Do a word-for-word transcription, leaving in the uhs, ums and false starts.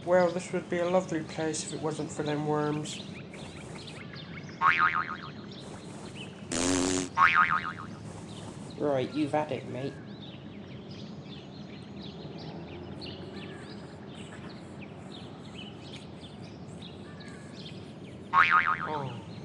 Well, this would be a lovely place if it wasn't for them worms. Right, you've had it, mate. Oh.